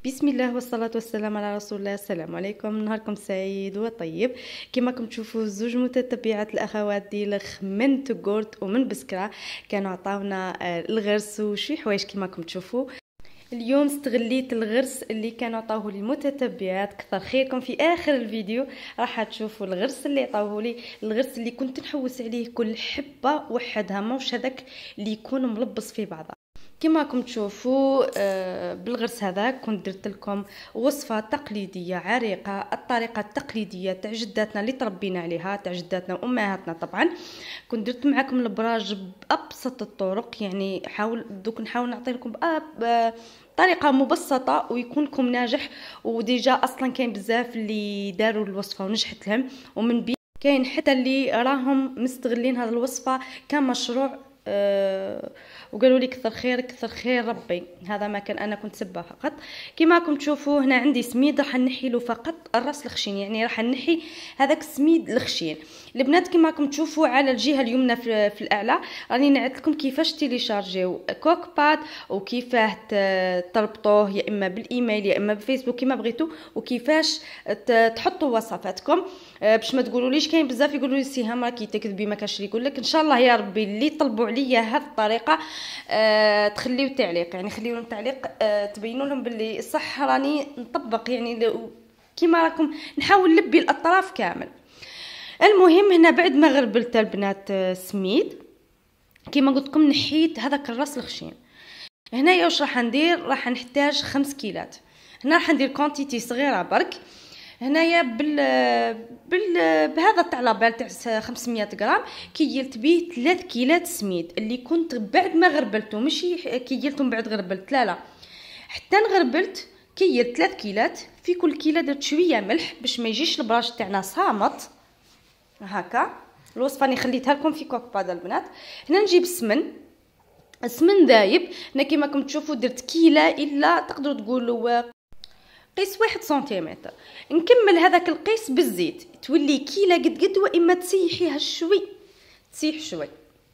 بسم الله والصلاة والسلام على رسول الله. السلام عليكم، نهاركم سعيد وطيب. كما راكم تشوفوا زوج متتبعات الاخوات ديال من تقورت ومن بسكرة كانوا عطاونا الغرس وشي حوايج. كما راكم تشوفوا اليوم استغليت الغرس اللي كانوا عطاوه لي المتتبعات. كثر خيركم، في اخر الفيديو راح تشوفوا الغرس اللي عطاوه لي، الغرس اللي كنت نحوس عليه كل حبه وحدها، ماوش هذاك اللي يكون ملبس في بعضها. كما راكم تشوفوا بالغرس هذا كنت درت لكم وصفه تقليديه عريقه، الطريقه التقليديه تاع جداتنا اللي تربينا عليها، تاع جداتنا وامهاتنا. طبعا كنت درت معكم البراج بابسط الطرق، يعني نحاول نعطي لكم طريقه مبسطه ويكون لكم ناجح. وديجا اصلا كاين بزاف اللي داروا الوصفه ونجحت لهم، ومن بين كاين حتى اللي راهم مستغلين هذه الوصفه كمشروع وقالوا لي كثر خير كثر خير ربي. هذا ما كان، انا كنت سبه فقط. كما راكم تشوفوا هنا عندي سميد راح نحي له فقط الراس الخشين، يعني راح نحي هذاك السميد الخشين. البنات كما راكم تشوفوا على الجهه اليمنى في الاعلى راني نعت لكم كيفاش تيليشارجيو كوك باد وكيفاه تربطوه يا اما بالايميل يا اما بفيسبوك كما بغيتوا، وكيفاش تحطوا وصفاتكم باش ما تقولوليش. كاين بزاف يقولوا لي سهام راكي تكذبي، ما كاش اللي يقول لك. ان شاء الله يا ربي اللي طلبوا عليا هذه الطريقه تخليو تعليق، يعني خليو لهم تعليق تبينوا لهم باللي صح راني نطبق، يعني كيما راكم نحاول نلبي الاطراف كامل. المهم هنا بعد ما غربلت البنات سميد كيما قلت لكم نحيت هذاك الراس الخشين. هنايا واش راح ندير؟ راح نحتاج 5 كيلات. هنا راح ندير كونتيتي صغيره برك. هنايا بهذا تاع لابال تاع 500 غرام كيلت به 3 كيلات سميد اللي كنت بعد ما غربلته، ماشي كيلتهم بعد غربلت، لا حتى نغربلت كيلت 3 كيلات. في كل كيله درت شويه ملح باش ما يجيش البراش تاعنا صامت. هكا الوصفه راني خليتها لكم في كوك باد البنات. هنا نجيب السمن ذايب. هنا كيما راكم تشوفوا درت كيله الا تقدروا تقولوا قيس 1 سنتيمتر. نكمل هذاك القيس بالزيت تولي كيله قد واما تسيحيها تسيح شوي.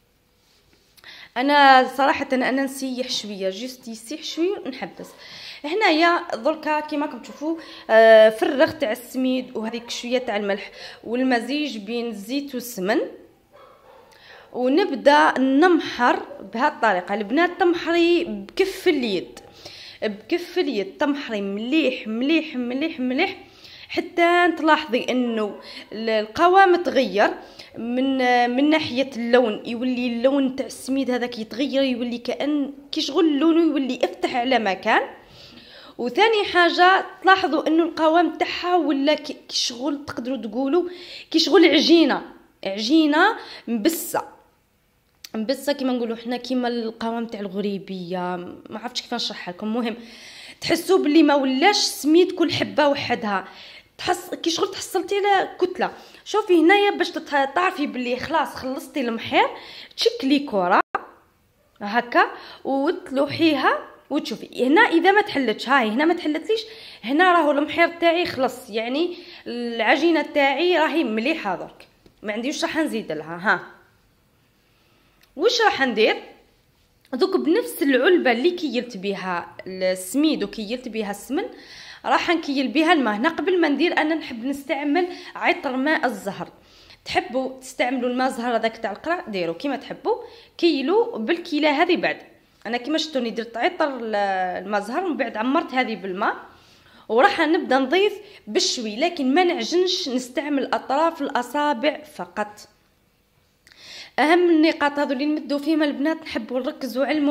انا صراحه انا نسيح شويه، جوست يسيح شويه ونحبس. هنايا دركا كيما راكم تشوفوا فرغت تاع السميد وهذيك شويه تاع الملح والمزيج بين الزيت والسمن، ونبدا نمحر بهذه الطريقه. البنات تمحري بكف اليد تمحري مليح مليح مليح مليح حتى تلاحظي انه القوام تغير من ناحيه اللون، يولي اللون تاع السميد هذاك يتغير، يولي كأن كيشغل لونه يولي يفتح على مكان. وثاني حاجه تلاحظوا انه القوام تاعها ولا كيشغل، تقدروا تقولوا كيشغل عجينه مبسه كيما نقولوا حنا، كيما القوام تاع الغريبيه، ما عرفتش كيف نشرحها لكم. المهم تحسوا باللي ما ولاش سميد كل حبه وحدها، كيشغل تحصلتي على كتله. شوفي هنايا باش تعرفي باللي خلاص خلصتي المحير، تشكلي كره هكا وتلوحيها وتشوفي. هنا اذا ما تحلتش، هاي هنا ما تحلتليش، هنا راهو المحير تاعي خلص، يعني العجينه تاعي راهي مليحه درك، ما عنديش راح نزيد لها. ها واش راح ندير دوك؟ بنفس العلبه اللي كيلت بها السميد وكيلت بها السمن راح نكيل بها الماء. هنا قبل ما ندير انا نحب نستعمل عطر ماء الزهر. تحبوا تستعملوا الماء الزهر هذاك تاع القرع ديروا كيما تحبوا، كيلو بالكيله هذه. بعد انا كيما شفتوني درت عطر الماء الزهر ومن بعد عمرت هذه بالماء، وراح نبدا نضيف بالشوي، لكن ما نعجنش، نستعمل اطراف الاصابع فقط. اهم النقاط هذو اللي نمدوا فيهم البنات نحبوا نركزوا على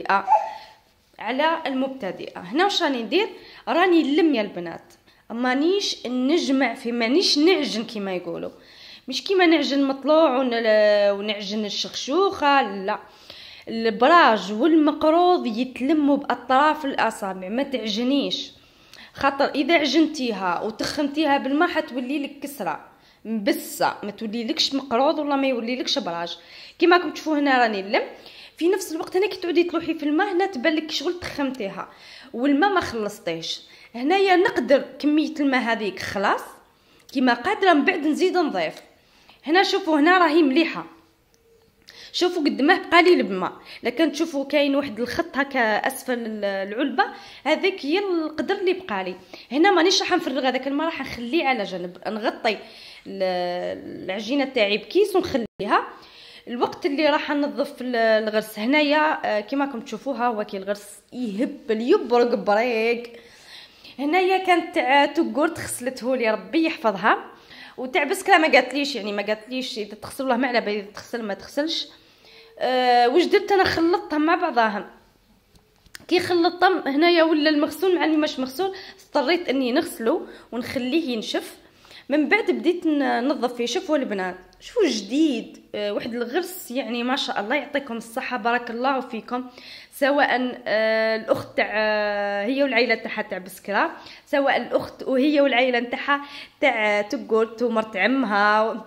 المبتدئه. هنا واش راني ندير؟ راني نلم يا البنات، مانيش نجمع مانيش نعجن كيما يقولوا، مش كيما نعجن مطلوع ونعجن الشخشوخه، لا، البراج والمقروض يتلموا باطراف الاصابع، ما تعجنيش، خاطر اذا عجنتيها وتخمتيها بالماء حتولي لك كسره مبسه، ما توليلكش مقروض ولا ما يوليلكش براج. كيما راكم تشوفوا هنا راني نلم في نفس الوقت. هنا كي تعودي تلوحي في الماء هنا تبان لك شغل تخمتيها والماء ما خلصتيش. هنايا نقدر كميه الماء هذيك خلاص كيما قادره، من بعد نزيد نضيف. هنا شوفوا هنا راهي مليحه، شوفوا قد ما بقى لي الماء. لكن تشوفوا كاين واحد الخط هكا اسفل العلبه، هذاك هي القدر اللي بقى لي. هنا مانيش راح نفرغ هذاك الماء، راح نخليه على جنب، نغطي العجينه تاعي بكيس ونخليها. الوقت اللي راح ننظف الغرس هنايا كيما راكم تشوفوها، هو كي الغرس يهبل يبرق بريق. هنايا كانت تاع توغورت غسلته لي ربي يحفظها، وتاع بسكره ما قالتليش، يعني ما قالتليش اذا تغسلوها ما على بالي تغسل ما تغسلش. واش درت انا؟ خلطتهم مع بعضاهم. كي خلطتهم هنايا ولا المغسول مع اللي مش مغسول، اضطريت اني نغسله ونخليه ينشف. من بعد بديت ننظف فيه. شوفوا البنات، شوفوا جديد، واحد الغرس يعني ما شاء الله، يعطيكم الصحه، بارك الله فيكم. سواء الاخت تاع هي والعائله تاعها تاع بسكره، سواء الاخت وهي والعائله نتاعها تاع توغورت ومرت عمها،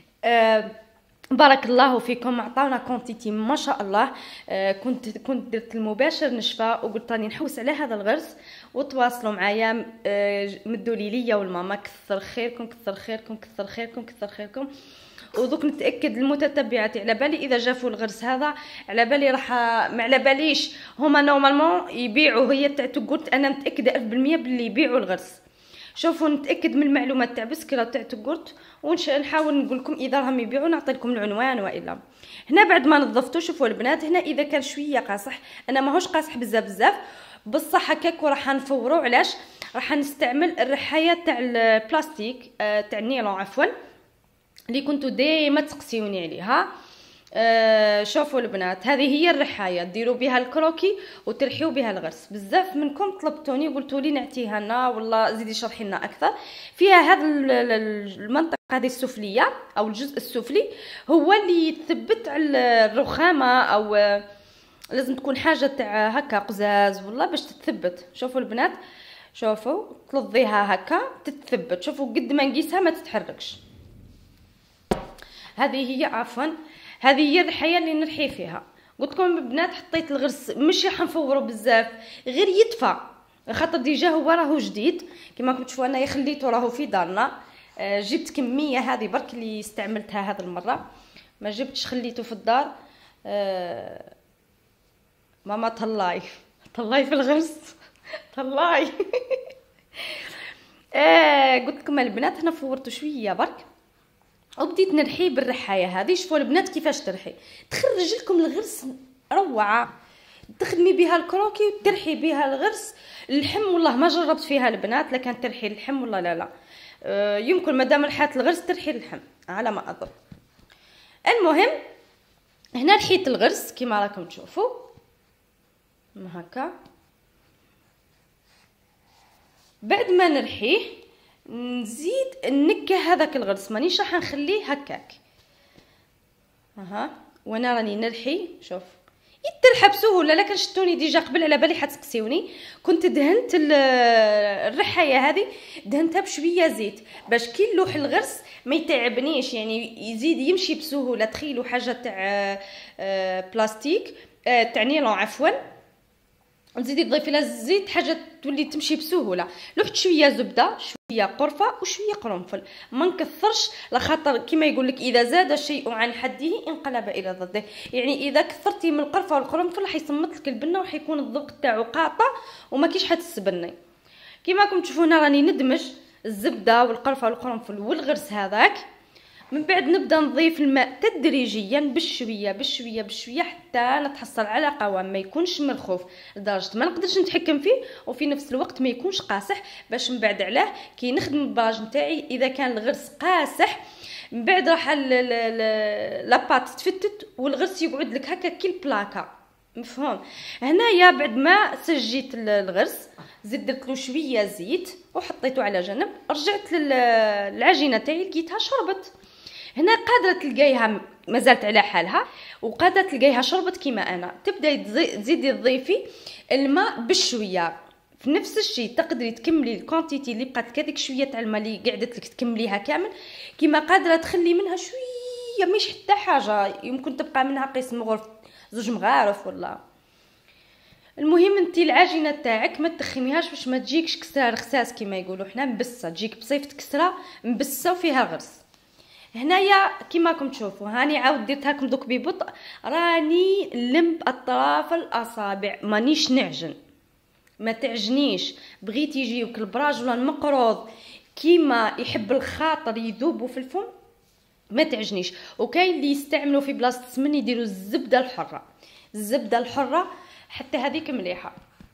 بارك الله فيكم، عطاونا كونتيتي ما شاء الله. كنت درت المباشر نشفى وقلت راني نحوس على هذا الغرس، وتواصلوا معايا، مدوا لي ليا والماما. كثر خيركم كثر خيركم كثر خيركم كثر خيركم. ودوك نتاكد المتتبعات على بالي اذا جافوا الغرس هذا، على بالي راح ما على باليش هما نورمالمون يبيعوا، هي تاع توغورت انا متاكده 1000% باللي يبيعوا الغرس. شوفوا نتاكد من المعلومات تاع بسكره تاع توغورت، ونحاول نقول لكم اذا راهم يبيعوا نعطي لكم العنوان والا. هنا بعد ما نظفتو، شوفوا البنات، هنا اذا كان شويه قاصح، انا ماهوش قاصح بزاف بزاف بصح هكاك، وراح نفورو. علاش؟ راح نستعمل الرحايه تاع البلاستيك تاع النيلون عفوا، اللي كنتو ديما تسقسيوني عليها. شوفوا البنات، هذه هي الرحايه، ديروا بها الكروكي وترحيوا بها الغرس. بزاف منكم طلبتوني وقلتوا لي نعطيها لنا والله زيدي شرحي لنا اكثر فيها. هذا المنطقه هذه السفليه او الجزء السفلي هو اللي يثبت على الرخامه، او لازم تكون حاجه تاع هكا قزاز والله باش تتثبت. شوفوا البنات، شوفوا تلظيها هكا تتثبت. شوفوا قد ما نقيسها ما تتحركش. هذه هي عفوا، هذه هي الرحايه اللي نرحي فيها. قلت لكم البنات حطيت الغرس مش راح نفورو بزاف، غير يدفى، خاطر ديجا هو راهو جديد كما راكم تشوفوا. انايا خليته راهو في دارنا، جبت كميه هذه برك اللي استعملتها هذه المره، ما جبتش خليته في الدار. ماما طلاي طلاي في الغرس طلاي قلت لكم البنات هنا فورته شويه برك وبديت نرحي بالرحايه هذه. شوفوا البنات كيفاش ترحي، تخرج لكم الغرس روعه، تخدمي بها الكروكي وترحي بها الغرس. اللحم والله ما جربت فيها البنات، لكن ترحي اللحم والله لا يمكن مادام رحات الغرس ترحي اللحم على ما اظن. المهم هنا رحيت الغرس كما راكم تشوفوا هكا. بعد ما نرحيه نزيد نكه هذاك الغرس، مانيش راح نخليه هكاك. وانا راني نرحي، شوف يترحى بسهوله. لكن شتوني ديجا قبل على بالي حتسقسيوني، كنت دهنت الرحايه هذه دهنتها بشويه زيت باش كي نلوح الغرس ما يتعبنيش، يعني يزيد يمشي بسهوله. تخيلوا حاجه تاع بلاستيك تاع نيلون عفوا، نزيدي تضيفي لها الزيت حاجه تولي تمشي بسهوله. لوحت شويه زبده شويه قرفه وشويه قرنفل، ما نكثرش لخاطر كما يقول لك اذا زاد شيء عن حده انقلب الى ضده. يعني اذا كثرتي من القرفه والقرنفل راح يصمت لك البنه وراح يكون الذوق تاعو قاطع وما كيش حتسبني. كما راكم تشوفوا هنا راني ندمج الزبده والقرفه والقرنفل والغرس هذاك. من بعد نبدا نضيف الماء تدريجيا بشويه بشويه بشويه حتى نتحصل على قوام ما يكونش مرخوف لدرجه ما نقدرش نتحكم فيه، وفي نفس الوقت ما يكونش قاصح. باش من بعد علاه كي نخدم البراج نتاعي اذا كان الغرس قاصح من بعد راح لاباط تفتت والغرس يقعد لك هكا كي البلاكا. مفهوم؟ هنايا بعد ما سجيت الغرس زدت درت له شويه زيت وحطيته على جنب. رجعت للعجينه تاعي لقيتها شربت. هنا قادره تلقايها مازالت على حالها، وقادره تلقايها شربت كيما انا. تبداي تزيدي تضيفي الماء بشويه. في نفس الشيء تقدري تكملي الكونتيتي اللي بقات لك، هذيك شويه تاع الماء اللي قعدت لك تكمليها كامل. كيما قادره تخلي منها شويه مش حتى حاجه، يمكن تبقى منها قسم مغرف زوج مغارف ولا. المهم انت العجينه تاعك ما تخميهاش باش ما تجيكش كسار خساس كيما يقولوا حنا، مبسه تجيك بصيفه كسره مبسه وفيها غرس. هنايا كيما راكم تشوفوا هاني عاود درتها لكم دوك ببطء، راني نلم اطراف الاصابع مانيش نعجن، ما تعجنيش. بغيت يجيوك البراج ولا المقروض كيما يحب الخاطر يذوبوا في الفم ما تعجنيش. وكاين اللي يستعملوا في بلاصه السمن يديروا الزبده الحره، الزبده الحره حتى هذيك مليحه.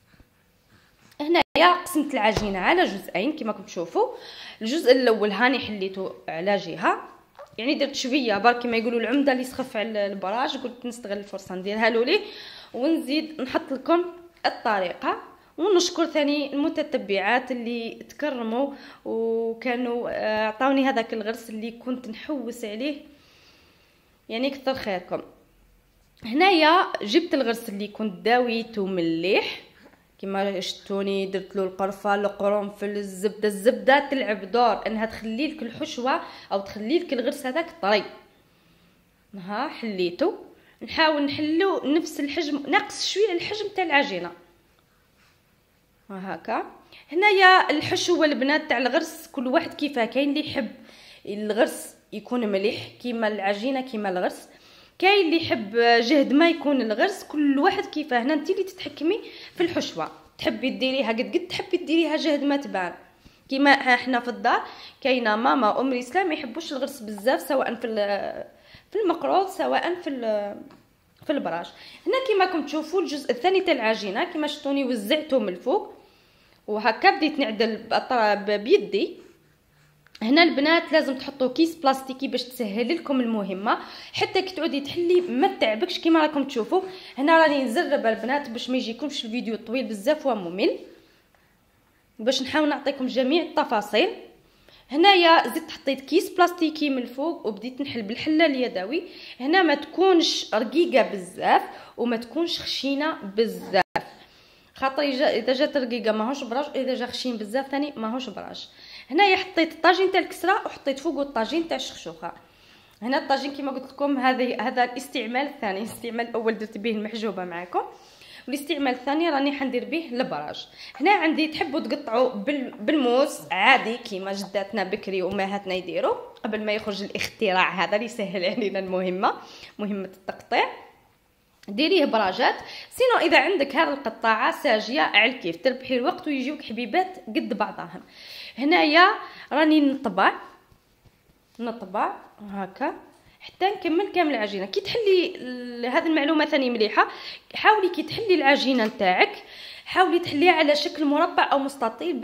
هنايا قسمت العجينه على جزئين كيما راكم تشوفوا. الجزء الاول هاني حليته على جهه، يعني درت شويه برك كيما يقولوا العمده اللي سخف على البراج، قلت نستغل الفرصه نديرها له ليه ونزيد نحط لكم الطريقه. ونشكر ثاني المتتبعات اللي تكرموا وكانوا عطاوني هذاك الغرس اللي كنت نحوس عليه، يعني كثر خيركم. هنايا جبت الغرس اللي كنت داويته مليح كما شفتوني، درت له القرفه القرنفل الزبده. الزبده تلعب دور انها تخلي لك الحشوه او تخلي لك الغرس هذاك طري. ها حليته، نحاول نحلو نفس الحجم، ناقص شويه الحجم تاع العجينه هكا. هنايا الحشوه البنات تاع الغرس كل واحد كيفاه، كاين اللي يحب الغرس يكون مليح كيما العجينه كيما الغرس، كاين اللي يحب جهد ما يكون الغرس، كل واحد كيفاه. هنا انت اللي تتحكمي في الحشوه، تحبي ديريها قد تحبي ديريها جهد ما تبان. كيما احنا في الدار كاينه ماما ام الاسلام ما يحبوش الغرس بزاف، سواء في المقروض سواء في البراج. هنا كيما راكم تشوفوا الجزء الثاني تاع العجينه كيما شفتوني وزعته من الفوق وهكا بديت نعدل بيدي. هنا البنات لازم تحطوا كيس بلاستيكي باش تسهل لكم المهمه، حتى كي تعودي تحلي ما تعبكش كيما راكم تشوفوا. هنا راني نزرب البنات باش ما يجيكمش الفيديو طويل بزاف وممل، باش نحاول نعطيكم جميع التفاصيل. هنايا زدت حطيت كيس بلاستيكي من الفوق وبديت نحل بالحله اليدوي. هنا ما تكونش رقيقه بزاف وما تكونش خشينه بزاف، خاطر اذا جات رقيقه ماهوش براج، اذا جا خشين بزاف ثاني ماهوش براج. هنايا حطيت الطاجين تاع الكسره وحطيت فوقه الطاجين تاع الشخشوخه. هنا الطاجين كما قلت لكم هذا الاستعمال الثاني. الاستعمال الاول درت به المحجوبه معكم، والاستعمال الثاني راني حندير به البراج. هنا عندي تحبوا تقطعوا بالموس عادي كيما جداتنا بكري وامهاتنا يديروا قبل ما يخرج الاختراع هذا اللي يسهل علينا مهمه التقطيع. ديريه براجات، سينو اذا عندك هذه القطاعه ساجيه على الكيف تربحي الوقت ويجيوك حبيبات قد بعضهم. هنايا راني نطبع هكا حتى نكمل كامل العجينه. كي تحلي هذه المعلومه ثاني مليحه، حاولي كي تحلي العجينه نتاعك حاولي تحليها على شكل مربع او مستطيل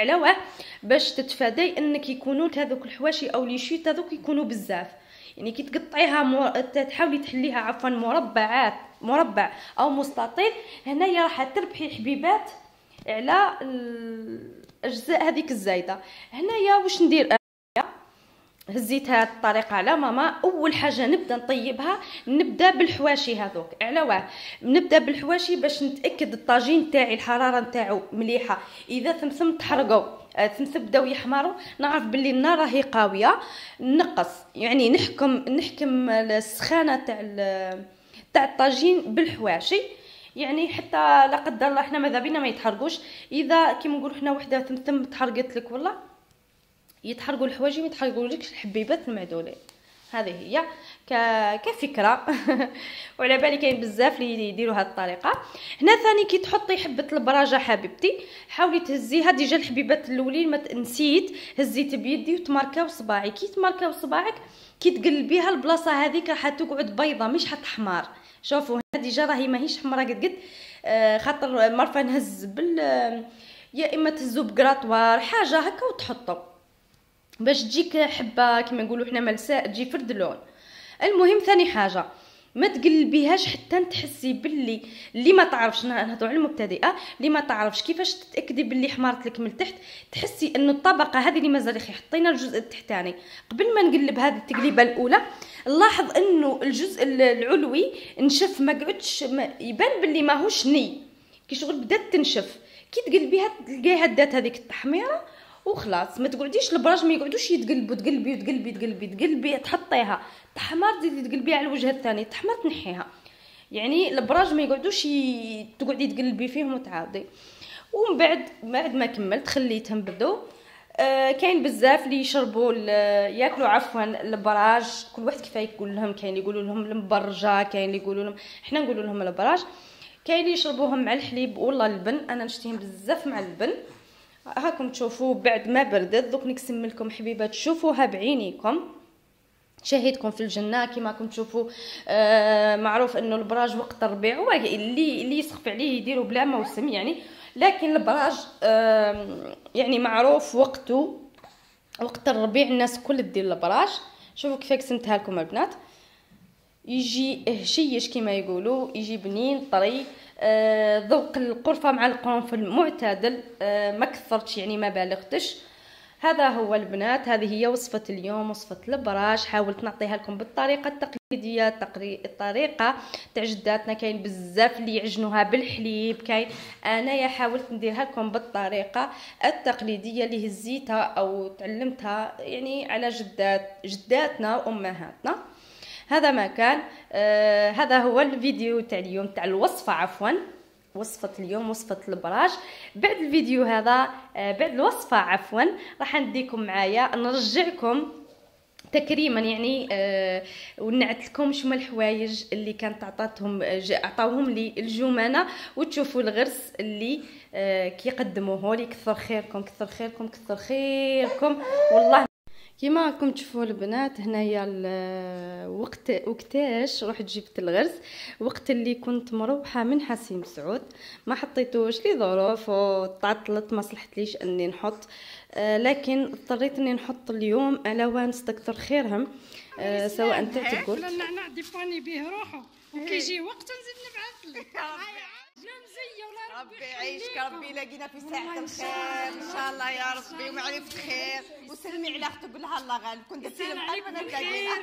باش تتفادي انك يكونوا هذوك الحواشي او لي شيت هذوك يكونوا بزاف. يعني كي تقطعيها تحاولي تحليها عفوا مربع او مستطيل. هنايا راح تربحي حبيبات على الاجزاء هذيك الزايده. هنايا واش ندير، هزيت هاد الطريقه على ماما. اول حاجه نبدا نطيبها، نبدا بالحواشي هذوك. على واه نبدا بالحواشي باش نتاكد الطاجين تاعي الحراره نتاعو مليحه. اذا ثمثم تحرقوا ثمثم بداو يحمروا نعرف باللي النار راهي قاويه، نقص يعني نحكم السخانه تاع الطاجين بالحواشي، يعني حتى لا قدر الله احنا ماذا بينا ما يتحرقوش. اذا كيما نقولوا احنا وحده ثمثم تحرقت لك والله يتحرقوا الحواجب، ما يتحرقولكش الحبيبات المعدولين. هذه هي كفكره وعلى بالي كاين بزاف اللي يديروا هذه الطريقه. هنا ثاني كي تحطي حبه البراجه حبيبتي حاولي تهزيها ديجا الحبيبات الاولين ما نسيت هزيت بيدي وتماركاو صباعي. كي تماركاو صباعك كي تقلبيها البلاصه هذيك راح تقعد بيضه مش حتحمر. شوفوا هنا ديجا راهي ماهيش حمراء قد خاطر مرفه نهز يا اما تهزو بكراطوار حاجه هكا وتحطوا باش تجيك حبه كما نقولوا حنا ملساء تجي فرد لون. المهم ثاني حاجه ما تقلبيهاش حتى تحسي باللي اللي ما تعرفش، نهضروا على المبتدئه اللي ما تعرفش كيفاش تتاكدي باللي حمرت لك من تحت، تحسي انه الطبقه هذه اللي مازال حطينا الجزء التحتاني قبل ما نقلب هذه التقليبه الاولى. نلاحظ انه الجزء العلوي نشف ما قعدش يبان باللي ماهوش ني، كي شغل بدات تنشف كي تقلبيها تلقايها دات هذيك التحميره وخلاص. ما تقعديش البراج ما يقعدوش يتقلبوا تقلبي تحطيها تحمر تزيدي تقلبيها على الوجه الثاني تحمر تنحيها. يعني البراج ما يقعدوش تقعدي تقلبي فيهم وتعاودي. ومن بعد ما كملت خليتهم بدو كاين بزاف اللي يشربوا ياكلوا عفوا البراج، كل واحد كيف يقول لهم. كاين اللي يقولوا لهم المبرجه، كاين اللي يقولوا لهم، حنا نقولوا لهم البراج. كاين اللي يشربوهم مع الحليب ولا البن، انا نشتيهم بزاف مع البن. هاكم تشوفوا بعد ما بردت. دوك نقسم لكم حبيبات تشوفوها بعينيكم، شاهدكم في الجنه. كما راكم تشوفوا معروف انه البراج وقت الربيع اللي يسخف عليه يديروا بلا موسم يعني، لكن البراج يعني معروف وقته وقت الربيع، الناس كل دير البراج. شوفوا كيف قسمتها لكم البنات، يجي هشيش كما يقولوا، يجي بنين طري. ذوق القرفه مع القرنفل معتدل، ما كثرتش يعني ما بالغتش. هذا هو البنات، هذه هي وصفة اليوم، وصفة البراج. حاولت نعطيها لكم بالطريقة التقليدية، الطريقة تاع جداتنا. كاين بزاف اللي يعجنوها بالحليب، كاين انايا حاولت نديرها لكم بالطريقة التقليدية اللي هزيتها او تعلمتها يعني على جداتنا وامهاتنا. هذا ما كان. هذا هو الفيديو تاع اليوم تاع الوصفة، عفوا وصفة اليوم، وصفة البراج. بعد الفيديو هذا بعد الوصفة عفوا راح نديكم معايا، نرجعكم تكريما يعني ونعت لكم شنو الحوايج اللي كانت عطاوهم لي الجمانة، وتشوفوا الغرس اللي كيقدموه لي. كثر خيركم كثر خيركم كثر خيركم والله. كيما راكم تشوفوا البنات، هنايا وقتاش رحت جبت الغرس، وقت اللي كنت مروحه من حسيم سعود، ما حطيتوش لظروف وتعطلت، ما صلحتليش اني نحط، لكن اضطريت اني نحط اليوم على وانس كثر خيرهم. سواء تاع تقول النعناع ديباني به روحه، وكيجي وقت نزيد نبعث لك. ربي يعيشك، ربي يلاقينا في ساعة الخير ان شاء الله يا ربي، ومعرفة خير. وسلمي على اختك، قول لها الله غالب كنت تسلم قلبنا تلاقينا.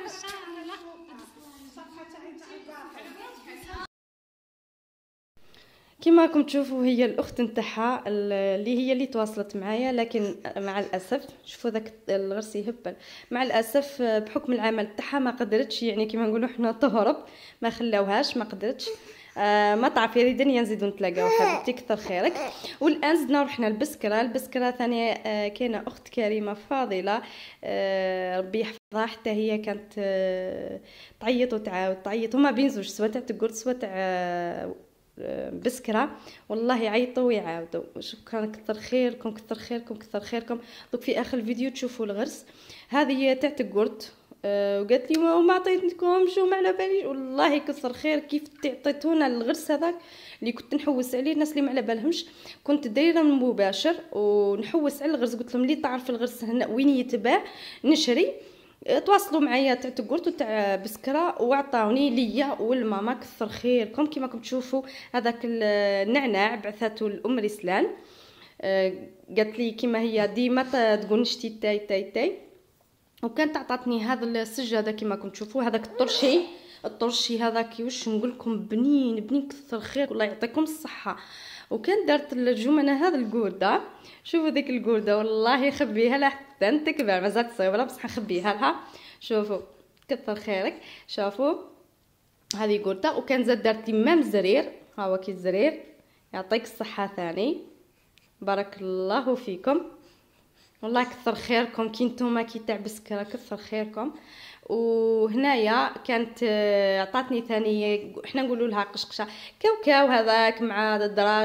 كما راكم تشوفوا هي الاخت نتاعها اللي تواصلت معايا، لكن مع الاسف شوفوا ذاك الغرس يهبل، مع الاسف بحكم العمل تاعها ما قدرتش يعني كما نقولوا حنا تهرب، ما خلاوهاش، ما قدرتش. ما تعرفي ريدني نزيدو نتلاقاو حبيبتي كثر خيرك. والان زدنا رحنا البسكره ثانيه. كاينه اخت كريمه فاضله، ربي يحفظها، حتى هي كانت تعيط وتعاود تعيط، هما بين زوج، سوا تاع تقول سوا تاع بسكره، والله يعيطوا ويعاودوا. شكرا كثر خيركم كثر خيركم كثر خيركم. دوك في اخر الفيديو تشوفوا الغرس. هذه تاع تقولت وقالت لي ما عطيتكمش وما على باليش، والله كثر خير كيف عطيتونا الغرس هذاك اللي كنت نحوس عليه. الناس اللي ما على بالهمش كنت دايره مباشر ونحوس على الغرس، قلت لهم اللي تعرف الغرس هنا وين يتباع نشري. تواصلوا معايا تاع تقولت وتاع بسكره وعطاوني ليا والماما كثر خيركم. كما راكم تشوفوا هذاك النعناع بعثته الام رسلان، قالت لي كما هي ديما تقول نشتي تاي تاي تاي، وكانت عطاتني هذا السجاده كما كنت تشوفوا، هذاك الطرشي هذاك واش نقول لكم بنين كثر خير، الله يعطيكم الصحه. وكان دارت الجمنه هذا القرده، شوفوا ديك القرده والله خبيها لها حتى تكبر، مازال صغيره بصح نخبيها لها. شوفوا كثر خيرك، شوفوا هذه قرده. وكان زاد دارت لي مام زرير، ها هو كي الزرير، يعطيك الصحه ثاني، بارك الله فيكم والله كثر خيركم. كي نتوما كي تاع بسكره كثر خيركم. وهنايا كانت عطاتني ثاني، حنا نقولوا لها قشقشه كاوكاو هذاك مع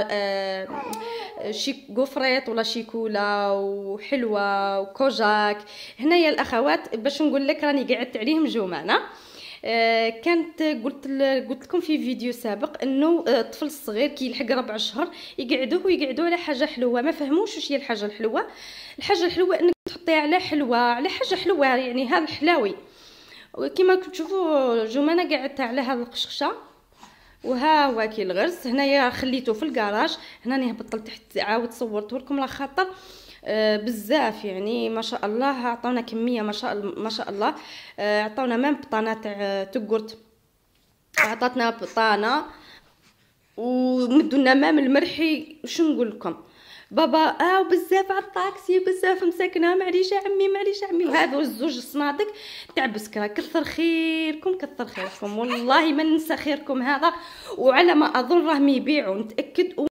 شي قفريط ولا شيكولا وحلوه وكوجاك. هنايا الاخوات باش نقول لك راني قعدت عليهم جمانه. كانت قلت لكم في فيديو سابق انه الطفل الصغير كي يلحق 4 شهور يقعدوه على حاجه حلوه، ما فهموش واش هي الحاجه الحلوه. الحاجه الحلوه انك تحطيها على حلوه، على حاجه حلوه يعني هذا الحلاوي. وكما تشوفوا جمانه قعدتها على هذا القشقشه. وها هو كي الغرس هنايا خليته في الكراج، هنا راني هبطت لتحت عاود صورته لكم على خاطر بزاف يعني ما شاء الله عطونا كميه ما شاء الله. عطونا مام بطانه تاع تقرت، عطاتنا بطانه ومدونا مام المرحي. شنو نقول لكم بابا وبزاف على الطاكسي بزاف مساكنه، معليش عمي معليش عمي. وهذو الزوج صنادق تاع بسكره كثر خيركم كثر خيركم والله ما ننسى خيركم هذا. وعلى ما اظن راهم يبيعوا نتاكد